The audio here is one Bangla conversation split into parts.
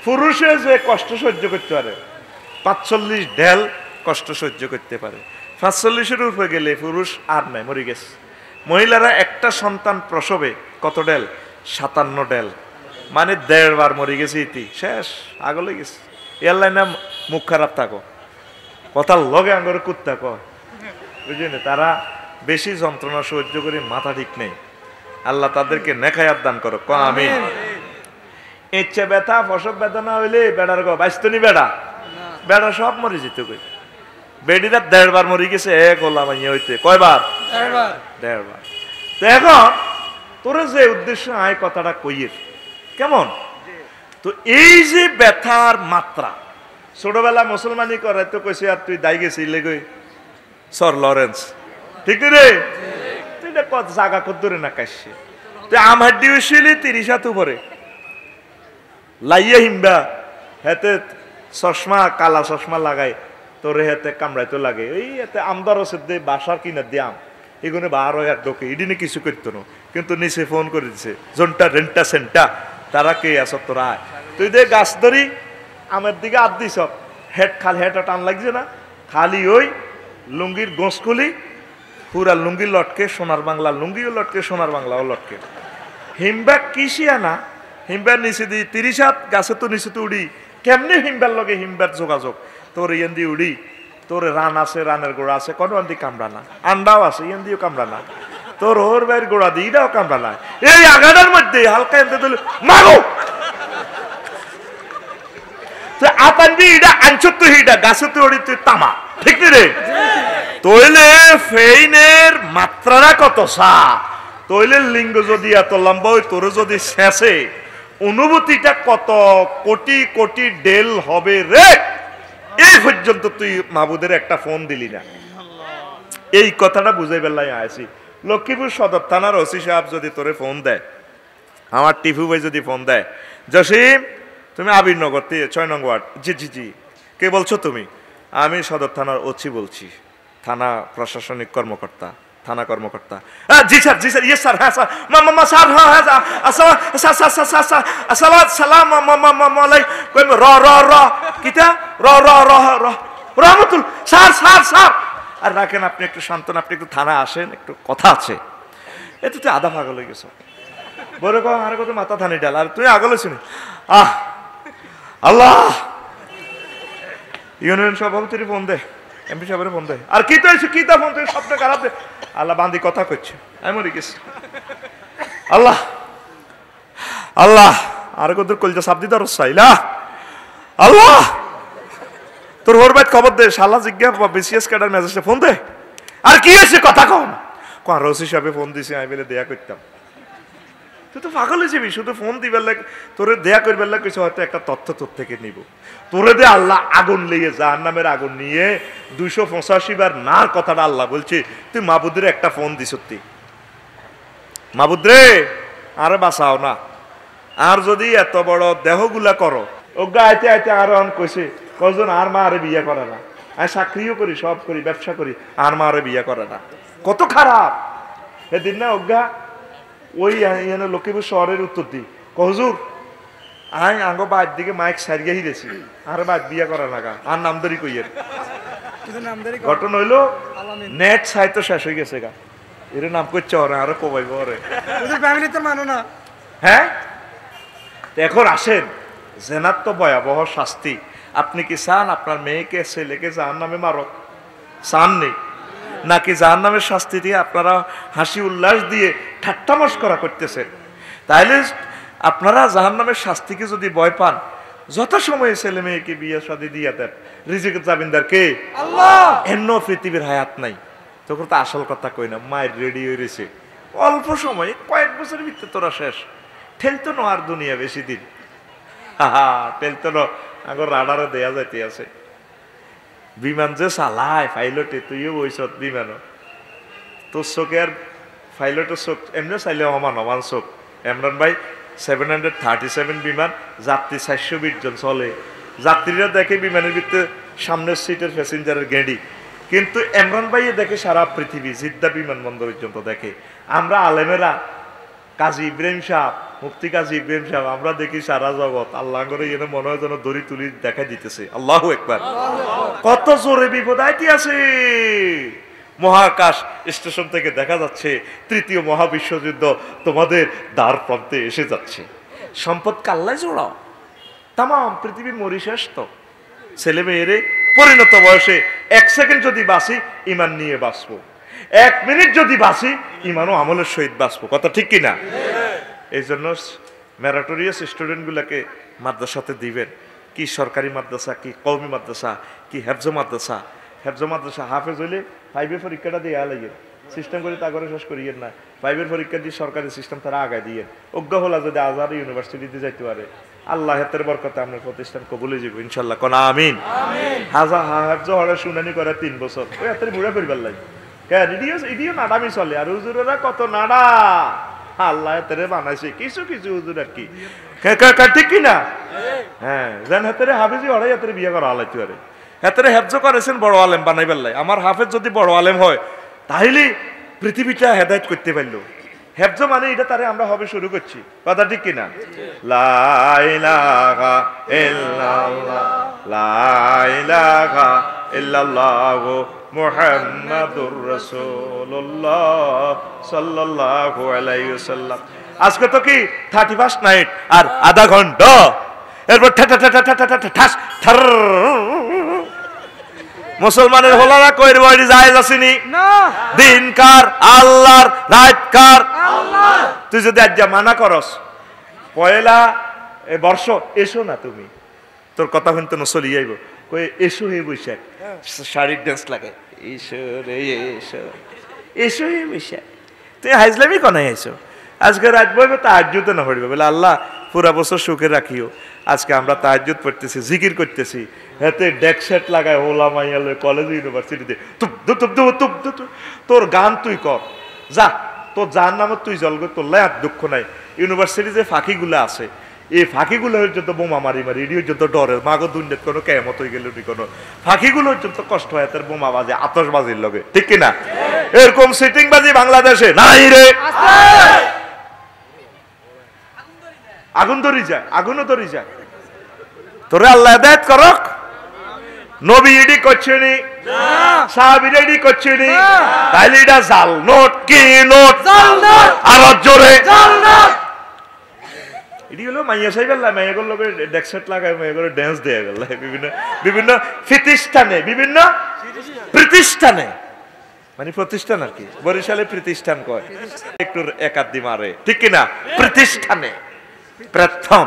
পুরুষে যে কষ্ট সহ্য করতে পারে 45 ঢেল কষ্ট সহ্য করতে পারে, 45-এর উপরে গেলে পুরুষ আর নাই, মরে গেছে। মহিলারা একটা সন্তান প্রসবে কত ঢেল? 57 ঢেল, মানে 1.5 বার মরে গেছে, ইতি শেষ, আগলে গেছে। এয়ারলাইন না মুখ খারাপ থাকো, কথার লগে আঙ্গরে কুত্তা কয়, বুঝলি? তারা বেশি যন্ত্রণা সহ্য করে মাথা ঠিক নেই। আল্লাহ তাদেরকে নেখায়াত দান করো, ক আমিন। ইচ্ছে ব্যথা প্রসব বেদনা হইলে বেড়ার গো বাইস্তনি বেড়া বেড়া সব মরে যেত কই, বেডিরা 1.5 বার মরে গেছে, এক হলাম হইতে কয়বার? 1.5 বার। তো এখন তোর যে উদ্দেশ্য আয় কথাটা কইয়ের কেমন, তো এই যে ব্যথার মাত্রা, ছোটবেলা মুসলমানি করে তো কইছে আর তুই দাই গেছিলি কই সর লরেন্স, ঠিক রে? তুই কত জায়গা কত দূরে না কাশছে, তুই আমার দিয়েছিলি 30 হাত উপরে লাইয়া হিমবা হেতে চশমা কালা চশমা লাগাই তোরে হেতে কামড়াইতো লাগে, এই এতে আমদার দে বাসার কিনা দিয়াম এগুলো বার হয় আর ডোকে ইডিনে কিছু করতো না, কিন্তু নিচে ফোন করে দিছে জোনটা রেন্টা সেন্টা তারা কে আস তোরা, তুই দে গাছ ধরি আমার দিকে আদ দিস, হেড খালি হেডটা টান লাগছে না, খালি ওই লুঙ্গির গোঁস খুলি পুরা লুঙ্গি লটকে, সোনার বাংলা লুঙ্গিও লটকে, সোনার বাংলাও লটকে, হিমবা কিসিয়া না হিমবার নিচে দিই 30 হাত গাছে তো নিচে তো উড়ি, কেমনে হিমবার লগে হিমবার যোগাযোগ, তোর ইয়ান দিয়ে উড়ি, তোর রান আছে, রানের গোড়া আছে, কোনো আন্দি কামড়া না, আন্ডাও আছে ইয়ান দিয়েও কামড়া না, তোর ওর বাইর গোড়া দিয়ে এটাও কামড়া না, এই আগাটার মধ্যে হালকা এনতে দিল মাগো তুই আতানবি এটা আনছত তো হিটা গাছে তো উড়ি তুই তামা, ঠিক রে? তইলে ফেইনের মাত্রাটা কত সা, তইলে লিঙ্গ যদি এত লম্বা হয়, তোর যদি শেষে অনুভূতিটা কত কোটি কোটি ডেল হবে রে, এই পর্যন্ত তুই মাহবুদের একটা ফোন দিলি না। এই কথাটা বুঝাই বেলায় আছি। লক্ষ্মীপুর সদর থানার ওসি সাহেব যদি তোরে ফোন দেয়, আমার টিফু ভাই যদি ফোন দেয়, জসিম তুমি আবিরনগর 6 নং ওয়ার্ড, জি জি জি কে বলছো তুমি? আমি সদর থানার ওসি বলছি, থানা প্রশাসনিক কর্মকর্তা, থানা কর্মকর্তা। জি স্যার, জি স্যার, ইয়েস স্যার, হ্যাঁ স্যার, মামা স্যার, হ্যাঁ হ্যাঁ আসসালাম আলাইকুম, র র র কিতা র র র র রহমতুল স্যার স্যার স্যার, আর রাখেন আপনি একটু শান্তন, আপনি একটু থানা আসেন, একটু কথা আছে। এতে তুই আধা পাগল হয়ে গেছ, বলে কো আর কত মাথা থানি ডাল, আর তুই আগলে শুনি আহ আল্লাহ, ইউনিয়ন সভাপতির ফোন দে, এমপি সাহেবের ফোন দেয়, আর কি তো এসে কি তা ফোন থেকে সবটা খারাপ দে, আল্লাহ বান্দি কথা করছে, আমি মরে গেছি, আল্লাহ আল্লাহ, আর কত কলজা সাপ দিতে রসাইলা, আল্লাহ তোর ওর বাইত খবর দে, শালা জিজ্ঞা বিসিএস ক্যাডার মেসেজে ফোন দে, আর কি হয়েছে কথা কও না, কোন রসি সাহেবে ফোন দিছে, আমি বলে দেয়া করতাম, তুই তো পাগল হয়ে যাবি, শুধু ফোন দিবার লাগে তোরে দেয়া করবার লাগে কিছু, হয়তো একটা তথ্য তোর থেকে নিব, তোরে দে আল্লাহ আগুন লেগে জাহান্নামের আগুন নিয়ে 285 বার নার কথাটা আল্লাহ বলছে, তুই মাহবুদের একটা ফোন দিস, সত্যি মাহবুদ রে আরে বাঁচাও না, আর যদি এত বড় দেহগুলা করো, ওগা আইতে আইতে আর অন কইছে কজন আর মা আরে বিয়ে করে না, আমি চাকরিও করি, সব করি, ব্যবসা করি, আর মা আরে বিয়ে করে না, কত খারাপ। সেদিন না ওগা ওই লক্ষ্মীপুর শহরের উত্তর দিই, হুজুর আই আঙ্গ বাদ দিকে মাইক সারিয়ে হিরেছি, আর বাদ বিয়া করা লাগা, আর নামদারি কইয়ের ঘটনা হইলো নেট সাইতো শেষ হয়ে গেছে গা, এর নাম করছে ওরা আরো কমাইব ওরে, মানো না। হ্যাঁ এখন আসেন, জেনার তো ভয়াবহ শাস্তি, আপনি কি চান আপনার মেয়েকে ছেলেকে জাহান্নামে মারক? চান নেই নাকি জাহান্নামের শাস্তি দিয়ে আপনারা হাসি উল্লাস দিয়ে ঠাট্টা মশকরা করতেছেন? তাইলে আপনারা জাহান্নামের শাস্তিকে যদি ভয় পান, যথাসময়ে ছেলে মেয়েকে বিয়ে শাদী দিয়ে দেন, রিজিকের জামিনদার কে? আল্লাহ। এমন পৃথিবীর হায়াত নাই, তখন তো আসল কথা কই না, মায়ের রেডি হয়ে রয়েছে, অল্প সময় কয়েক বছরের ভিতরে তোরা শেষ, ঠেলতো না আর দুনিয়া বেশি দিন, ঠেলতো না, আগর রাডারে দেয়া যাইতে আছে, বিমান যে চালায় পাইলটে, তুইও বইস বিমানও, তোর চোখে আর পাইলটের চোখ এমনি চাইলে সমান সমান চোখ। ইমরান ভাই 737 বিমান, যাত্রী 420 জন চলে, যাত্রীরা দেখে বিমানের ভিতরে সামনের সিটের প্যাসেঞ্জারের গেঁড়ি, কিন্তু ইমরান ভাইয়ে দেখে সারা পৃথিবী, জিদ্দা বিমানবন্দর পর্যন্ত দেখে। আমরা আলেমেরা, কাজী ইব্রাহিম সাহেব, মুফতি কাজী ইব্রাহিম সাহেব, আমরা দেখি সারা জগৎ আল্লাহ করে এনে মনে হয় যেন দড়ি তুলি দেখা দিতেছে। আল্লাহু আকবার। কত জোরে বিপদ আইতে আছে। মহাকাশ স্টেশন থেকে দেখা যাচ্ছে তৃতীয় মহাবিশ্বযুদ্ধ তোমাদের দ্বার প্রান্তে এসে যাচ্ছে। সম্পদ কাল্লায় জোড়াও, তাম পৃথিবীর মরিশেষ তো। ছেলে মেয়েরে পরিণত বয়সে 1 সেকেন্ড যদি বাঁচি ইমান নিয়ে বাঁচবো, 1 মিনিট যদি বাঁচি ইমানও আমলের সহিত বাঁচবো। কথা ঠিক কিনা? এই জন্য ম্যারাটোরিয়াস স্টুডেন্ট গুলাকে মাদ্রাসাতে দিবেন। কি সরকারি মাদ্রাসা, কি কওমি মাদ্রাসা, কি হেফজ মাদ্রাসা। হেফজ মাদ্রাসা হাফেজ হইলে 5-এর পরীক্ষাটা দিয়ে লাগে সিস্টেম করে তা করে শেষ করিয়েন না। 5-এর পরীক্ষা দিয়ে সরকারি সিস্টেম তারা আগায় দিয়ে অজ্ঞ হলা যদি আজহার ইউনিভার্সিটিতে যাইতে পারে, আল্লাহ হাতের বরকতে আপনার প্রতিষ্ঠান কবুলে যাব ইনশাল্লাহ। কোন আমিন। হাজা হাফজ হওয়ার শুনানি করে 3 বছর, ওই হাতের বুড়া পরিবার লাগে কেন? ইডিও নাডামি চলে। আর হুজুরেরা কত নাডা, আল্লাহ হাতের বানাইছে কিছু কিছু হুজুর আর কি, ঠিক কিনা? হ্যাঁ, যেন হাতের হাফেজি হরাই হাতের বিয়ে করা আলাইতে পারে। হাতের হেফজ করেছেন বড় আলেম বানাইবার লাই। আমার হাফেজ যদি বড় আলেম হয় তাহলে পৃথিবীটা হেদায়েত করতে পারলো। হেফজ মানে এটা তারে আমরা হবে শুরু করছি। কথা ঠিক কিনা? লা ইলাহা ইল্লাল্লাহ, লা ইলাহা ইল্লাল্লাহ মুহাম্মাদুর রাসূলুল্লাহ সাল্লাল্লাহু আলাইহি ওয়াসাল্লাম। আজকে তো কি 31st নাইট আর আধা ঘন্টা, এরপর ঠাস ঠার। মুসলমানের হোলারা কইর বইরি জায়েজ আসেনি না। দিনকার আল্লাহর, রাতকার আল্লাহর। তুই যদি আজ মানা করস পয়লা বর্ষ এসো না, তুমি তোর কথা শুনতে না চলি যাইব। কই এসো হে বৈশাখ, শারীরিক ডান্স লাগে এসো রে এসো, এসো হে বৈশাখ। তুই হাইজলামি কনাই আইছো। আজকে রাত বইবে তাহাজ্জুদ না পড়বে বলে আল্লাহ পুরা বছর সুখে রাখিও। আজকে আমরা তাহাজ্জুদ পড়তেছি, জিকির করতেছি, হাতে ডেক সেট লাগায় ওলামাইয়ালে কলেজ ইউনিভার্সিটিতে তোর গান তুই কর যা, তোর যার নামে তুই জলগ, তোর লাই আর দুঃখ নাই। ইউনিভার্সিটি যে ফাঁকিগুলো আছে, এই ফাঁকিগুলো পর্যন্ত বোমা মারি মারি এটি পর্যন্ত ডরের মাগো দুর্নীত কোনো কেমত হয়ে গেল কোনো ফাঁকিগুলো পর্যন্ত কষ্ট হয় তার বোমা বাজে আতশবাজির লগে, ঠিক কিনা? এরকম সিটিং বাজি বাংলাদেশে নাই রে। আগুন ধরি যায়, আগুনও ধরি যায়। তোরে আল্লাহ হেদায়েত করক। নবী এডি করছেনি, সাহাবীরা এডি করছেনি, তাইলে এটা জাল নোট। কি নোট? জাল নোট। আর জোরে জাল নোট। এডি হলো মাইয়া সাহেব আল্লাহ মাইয়াগুলো লোকে ডেকসেট লাগায়, মাইয়াগুলো ড্যান্স দেয়া গেল বিভিন্ন বিভিন্ন প্রতিষ্ঠানে, বিভিন্ন প্রতিষ্ঠানে, মানে প্রতিষ্ঠান আর কি। বরিশালে প্রতিষ্ঠান কয়, একটু একাদি মারে, ঠিক কিনা? প্রতিষ্ঠানে প্রথম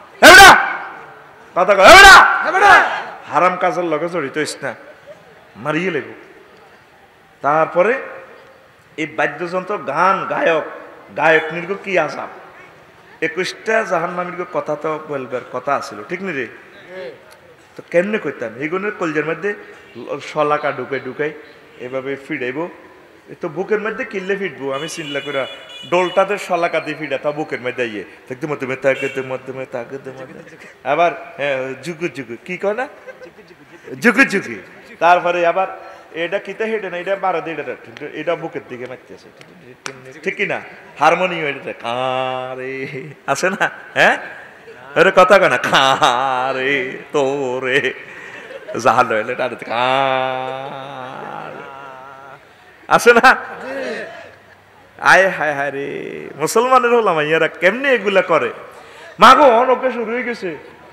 কথা কয় হারাম কাজের লগে জড়িত হইস না, মারিয়ে লেব। তারপরে এই বাদ্যযন্ত্র, গান, গায়ক, গায়ক নির্গ কি আসাম 21টা জাহান্নামীর কথা তো বলবার কথা আছিল, ঠিক নি রে? তো কেমনে করতাম এইগুলোর কলজের মধ্যে শলাকা ঢুকাই ঢুকাই এভাবে ফিরাইব, তো বুকের মধ্যে কিনলে ফিটবো। আমি চিন্তা করে ডোলটাতে শলাকা দিয়ে ফিটা তা বুকের মধ্যে ইয়ে থাকতে মধ্যে তাকে মধ্যে তাকে আবার হ্যাঁ ঝুঁকু ঝুঁকু কি কয় না, ঝুঁকু ঝুঁকি। তারপরে আবার এটা কিতে হেঁটে না, এটা বারো দিয়ে এটা বুকের দিকে মারতেছে, ঠিক কিনা? হারমোনিয়াম এটা কারে আছে না, হ্যাঁ ওরে কথা কয় না, কারে তোরে জাহাল হইলে আছে না? আয় হায় হায় রে, মুসলমানের হলাম ইয়ারা কেমনে এগুলা করে? মাগো অনকে শুরু হয়ে গেছে।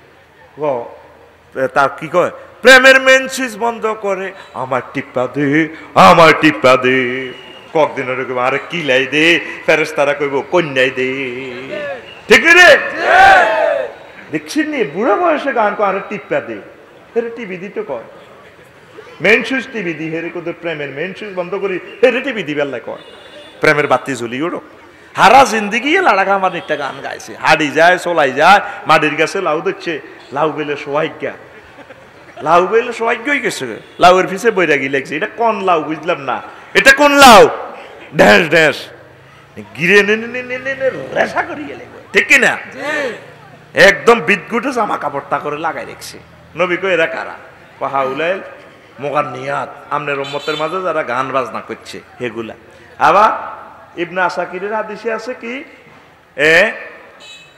তার কি কয়, প্রেমের মেন সুইচ বন্ধ করে আমার টিপ্পা দে, আমার টিপ্পা দে। কয়েকদিন আরে কিলাই দে, ফেরেশতারা কইব কন্যাই দে, ঠিক রে? দেখছি নি বুড়া বয়সে গান কো আরে টিপ্পা দে, হেরে টিভি দিতে কয় মেন সুইচ টিভি দি, হেরে কোদের প্রেমের মেন সুইচ বন্ধ করি, হেরে টিভি দিবে আল্লাহ কয়। প্রেমের বাতি জ্বলি ওড়ো হারা জিন্দিগি লাড়াকা আমার একটা গান গাইছে, হাড়ি যায় চলাই যায়, মাটির গাছে লাউ দিচ্ছে, লাউ বেলে সোয়াইজ্ঞ, লাউ বেলে সোয়াইজ্ঞ হয়ে গেছে, লাউয়ের পিছে বইরা গিয়ে লাগছে। এটা কোন লাউ বুঝলাম না, এটা কোন লাউ? ড্যাস ড্যাস গিরে রেশা করি গেলে, ঠিক কিনা? একদম বিদ্যুটে জামা কাপড়টা করে লাগাই রেখছে। নবী কই এরা কারা? পাহাউলাইল মুগান্নিয়াত, আমনের উম্মতের মাঝে যারা গান বাজনা করছে সেগুলা। আবার ইবনে আসাকিরের হাদিসে আছে কি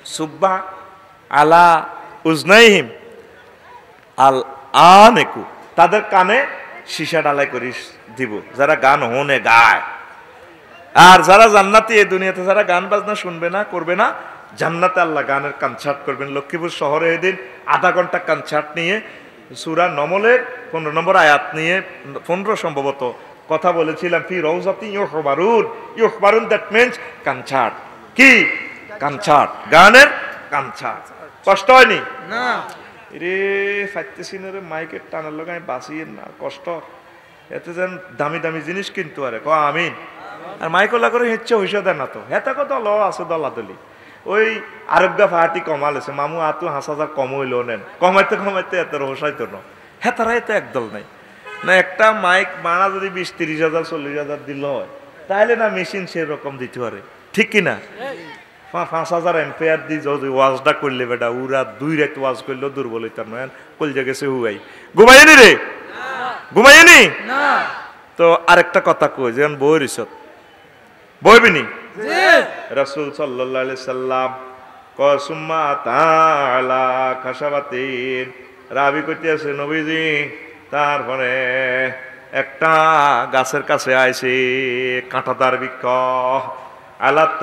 সুব্বা আলা উজনাইহিম আল আনেকু, তাদের কানে সীসা ডালাই করে দিব যারা গান হনে গায়। আর যারা জান্নাতি, এই দুনিয়াতে যারা গান বাজনা শুনবে না, করবে না, জান্নাতে আল্লাহ গানের কনসার্ট করবেন। লক্ষ্মীপুর শহরে এদিন আধা ঘন্টা কনসার্ট নিয়ে সূরা নমলের 15 নম্বর আয়াত নিয়ে 15 সম্ভবত কথা বলেছিলাম। ফি রওজাতি ইউখবারুন, দ্যাট মিন্স কনসার্ট। কি কনসার্ট? গানের কনসার্ট। কষ্ট হয়নি না রে? ফাইতেছি না রে, মাইকের টানার লোক আমি বাঁচিয়ে না, কষ্ট এতে যেন দামি দামি জিনিস কিনতে পারে। ক আমিন। আর মাইকলা করে হিচ্ছে হইসা দেয় না তো, হেতা কত ল আছে দলাদলি। ওই আরবগা ফাহাটি কমাল আছে, মামু আতু 5,000 কম হইলেও নেন, কমাইতে কমাইতে এত হোসাইতো না। হেতারা এত একদল নাই না। একটা মাইক মানা যদি 20-30,000 40,000 দিল হয়, তাহলে না মেশিন সেরকম দিতে পারে, ঠিক কিনা? 5,000 এম্পিয়ার দি যদি ওয়াজটা করলে বেটা, উরা 2 রাত ওয়াজ করলেও দুর্বল হইতাম না। কলজা গেছে হুয়াই, ঘুমাইনি রে, ঘুমাইনি না। তো আরেকটা কথা কই, যেমন বই রিসত বইবিনি রাসূল সাল্লাল্লাহু আলাইহি সাল্লাম কসুম্মা তাআলা খাশাবাতিন, রাবি কইতে আছে নবীজি, তারপরে একটা গাছের কাছে আইছে, কাঁটাদার বৃক্ষ, আলা